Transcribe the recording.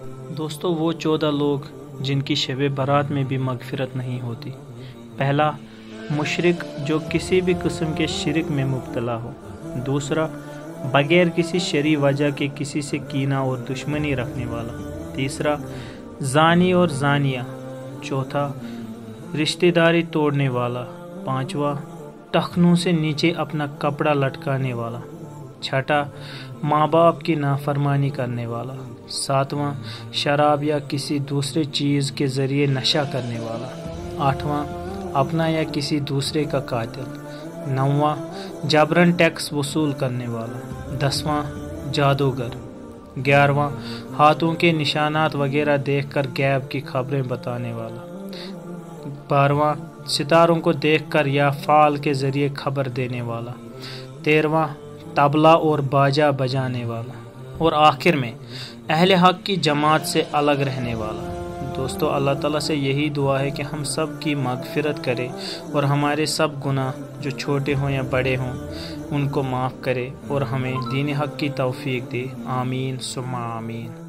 دوستو وہ 14 لوگ جن کی شب برات میں بھی مغفرت نہیں ہوتی۔ پہلا، مشرک جو کسی بھی قسم کے شرک میں مبتلا ہو۔ دوسرا، بغیر کسی شرعی وجہ کے کسی سے کینہ اور دشمنی رکھنے والا۔ تیسرا، زانی اور زانیہ۔ چوتھا، رشتہ داری توڑنے والا۔ پانچواں، ٹخنوں سے نیچے اپنا کپڑا لٹکانے والا۔ چھٹا، ماں باپ کی نافرمانی کرنے والا۔ ساتواں، شراب یا کسی دوسرے چیز کے ذریعے نشہ کرنے والا۔ آٹھواں، اپنا یا کسی دوسرے کا قاتل۔ نواں، جبراً ٹیکس وصول کرنے والا۔ 10واں، جادوگر۔ 11واں، ہاتھوں کے نشانات وغیرہ دیکھ کر غیب کی خبریں بتانے والا۔ 12واں، ستاروں کو دیکھ کر یا فال کے ذریعے خبر دینے والا۔ 13واں، طبلہ اور باجا بجانے والا۔ اور آخر میں اہل حق کی جماعت سے الگ رہنے والا۔ دوستو اللہ تعالیٰ سے یہی دعا ہے کہ ہم سب کی مغفرت کرے اور ہمارے سب گناہ جو چھوٹے ہوں یا بڑے ہوں ان کو معاف کرے اور ہمیں دین حق کی توفیق دے۔ آمین ثم آمین۔